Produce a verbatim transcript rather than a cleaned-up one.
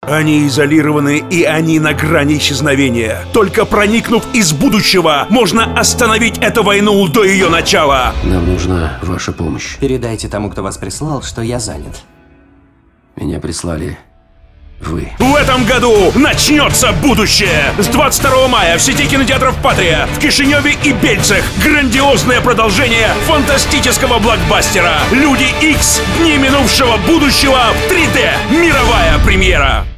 Они изолированы, и они на грани исчезновения. Только проникнув из будущего, можно остановить эту войну до ее начала. Нам нужна ваша помощь. Передайте тому, кто вас прислал, что я занят. Меня прислали вы. В этом году начнется будущее. С двадцать второго мая в сети кинотеатров «Патрия» в Кишиневе и Бельцах грандиозное продолжение фантастического блокбастера «Люди Икс. Дни минувшего будущего» в три дэ. Мировая премьера.